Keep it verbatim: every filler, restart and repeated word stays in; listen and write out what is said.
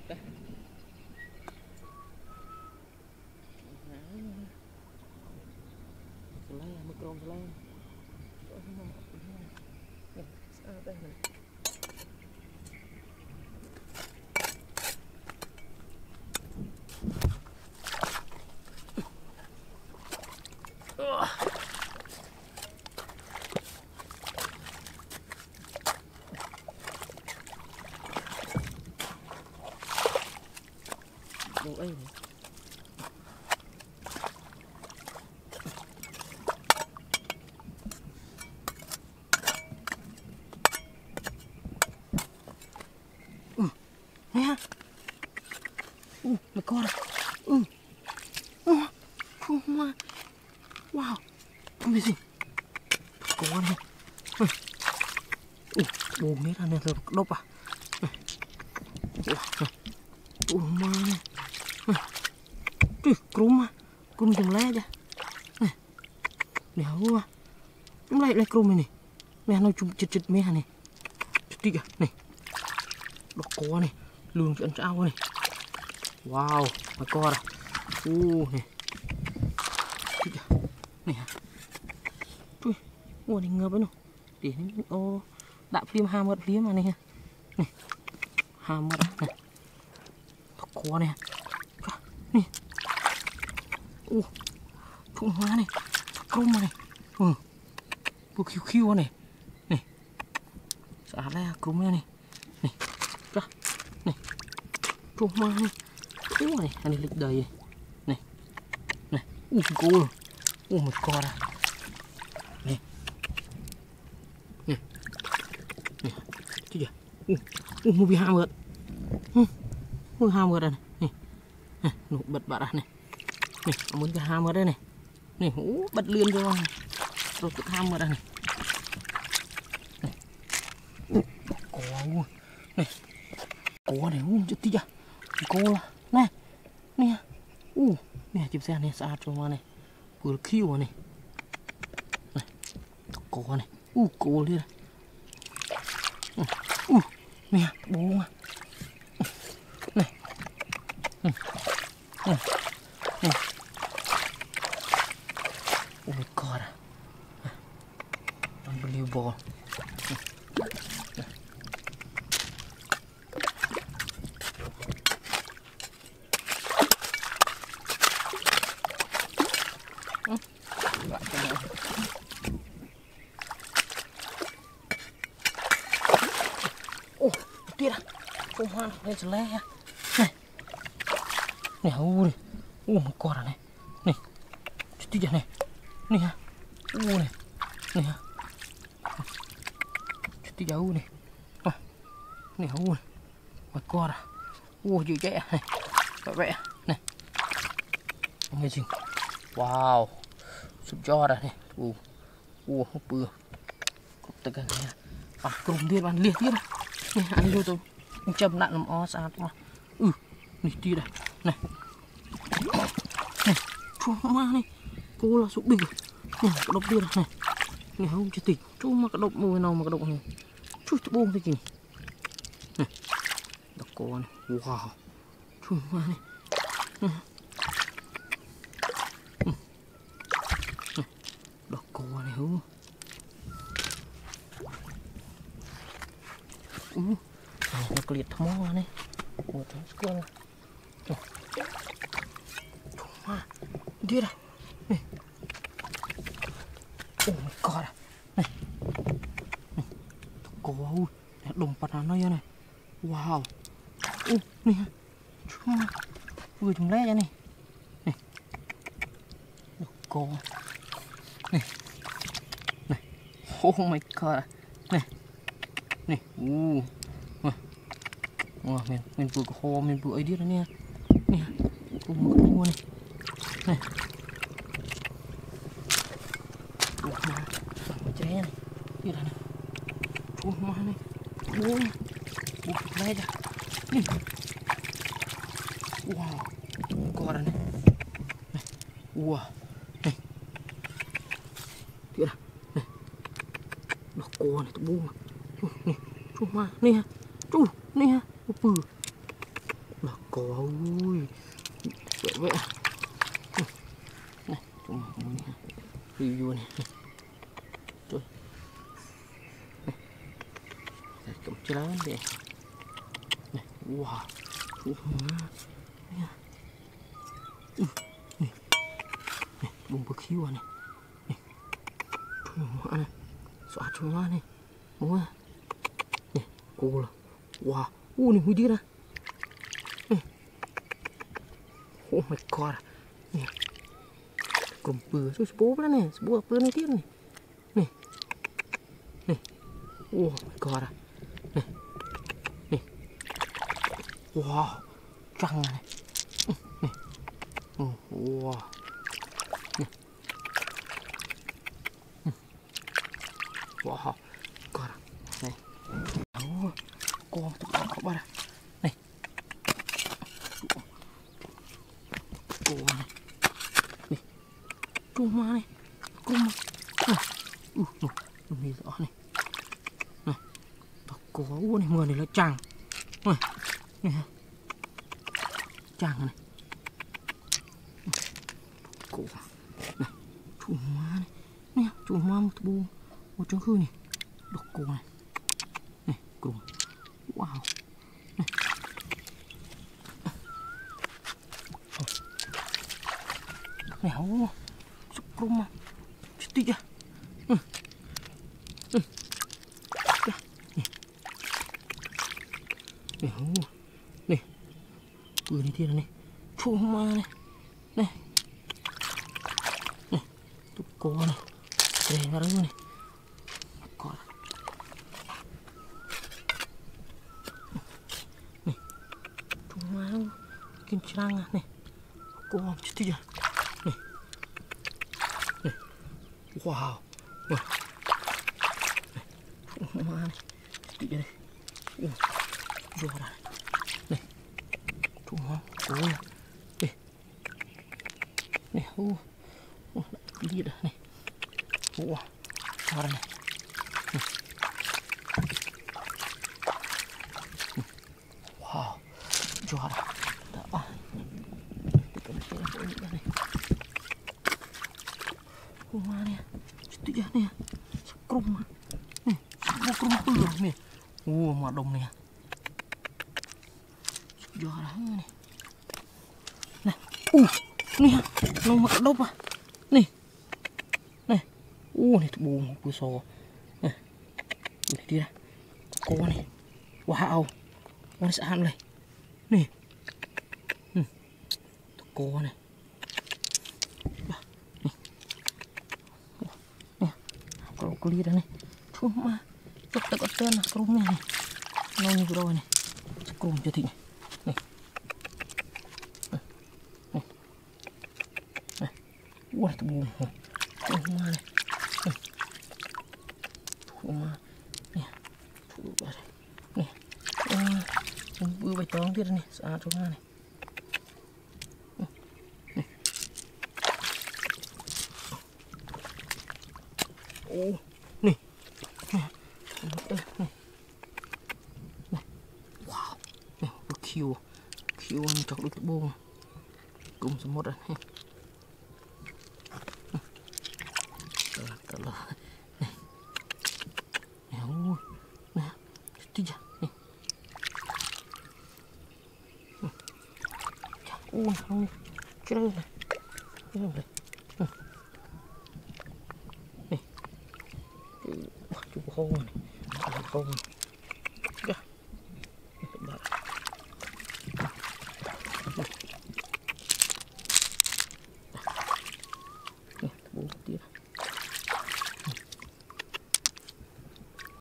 ta lấy mực rôm lấy sao đây này đồ ấy này. Ừ, nè, ừ, mày coi này, ừ, ừ, không mà, wow, không biết gì, có này, ừ, ừ, bố mẹ ra này rồi đốt à, ừ, ừ, mà này. Trời, crum à, crum chừng lé chứ, này, đéo quá, chúng lại lại crum này này, mẹ nói chung chật chật mẹ này, chật đi kìa, này, đỏ có này, lường cho ăn trao này, wow, mà co này, u này, đi kìa, này, trời, ua này ngợp đấy nè, để ô, đạp phim ham mật phím mà này, này, ham mật này, đỏ có này, này. Ô, trụng hoa này, crom này, ừ, bù khiu khiu này, này, xả ra crom này, này, ra, này, trụng hoa này, ô này, anh lịch đầy này, này, u cô, u một con à, này, này, này, chứ gì, u, u mua bị ham mượt, ừ, mua ham mượt này, này, này, nụ bật bật này. Này, muốn cái ham ở đây này, này, hú, bật liên cho này, rồi cái ham ở đây này, này, có, này, có này, u, chết tí à, có là, này, nè, u, nè, chụp xe này, xa cho mà này, vừa khiu này, này, có này, u, có đi này, u, nè, bố mà, này, này, này, này. Oh my god, unbelievable. Oh, tuyệt à, không hoa này sẽ le này, này u này, oh my god này, này, tuyệt này, này ha, u này, này ha, tuyệt u này, này u này, my god à, u dữ vậy này, vậy vậy này, amazing, wow,สุดยอดอ่ะเนี่ยโอ้โอ้เปื่อยตะกันเนี่ยอ่ะกลุ่มเดียวมันเลี้ยទៀតนี่อันนี้ดูตัวมันจำหนักน้ำอ้อสะอาดมาอือนี่ตีได้นี่นี่ชัวมานี่กูละสุกบิ๊กนี่กระดกទៀតนี่นี่เขาจะติดชัวมากระดกมือน้องมากระดกนี่ชัวจะบุ้งไปกินนี่ดอกโกนว้าวชัวมานี่ดอกโกnày hú, ừ, này nó liệt thấm hoa này, một thằng squirrel này, hoa, đi đây, này, oh my god, này, dọc cô, này đồng bạc nó như này, wow, ừ, này, hoa, vừa trồng lé ra này, này, dọc cô. Này, này, oh my god, này, này, u, wow, mình mình vừa có hồ mình vừa ấy đi đó nè, nè, cùng một mua này, này, ủa mà, một trái này, như là này, ủa mà này, ủa, ủa đây ra, nè, wow, con này, này, wow. Tuyệt à, này, đỏ cô này, tụi bu mà, này, chú ma, nè, chú, nè, bự, là có ui vậy vậy này chúng mình review này rồi này cầm chén đây này wow chú má này này bùng bực khiu này này chú má này xóa chú má này mua này cô là wow u này muy đi ra oh my god nè cầm bừa số bố đó nè bố bừa này tiếp này nè nè oh my god nè nè wow trăng này nè wow nè wow god này oh con tụi nó có ba này này cô này này cô ma này cô ma ừ ừ này rõ này này cô u này mưa này là chàng này này chàng này cô này chú ma này này chú ma một bu một trứng khư này độc cô này này cùng wow này này không sụp rung mà chết chưa ừ. Ừ. Này này không này vừa đi thiên này chua ma này này này tụi cô này đây nó đấy này còn này chua ma kim trăng à này cô chết chưa này này wow wow này ma này chết chưa đây vô ra này chua ma cô này đây này ô ô đi đây này wow vào đây này wow vô ra đó hoa nè, chết chưa nè, crum mà, nè, mua crum bự nè, ô mà đồng nè, giò đó nè, nè, u, nè, nó mặc đâu à, nè, nè, u này bù một bù sò, nè, đi đi ra, cô này, wow, con sẽ ăn này, nè, cô này. Kalau kulit nih, cuma cepat cepat nak kerumnya nih, nongnya berapa nih, kerum jadi nih, nih, nih, nih, wah itu bunga, bunga nih, nih, bunga, nih, bunga nih, nih, bunga bacang dia nih, saat bunga nih. Ô, nè, nè, nè, nè, wow, nè, có khiu, khiu ăn chọc được bông, cùng số một rồi, nè, tờ tờ là, nè, nè, ôi, nè, tí ra, nè, ôi, không, cái đây này, cái đây này. Chú khô này, chú khô này.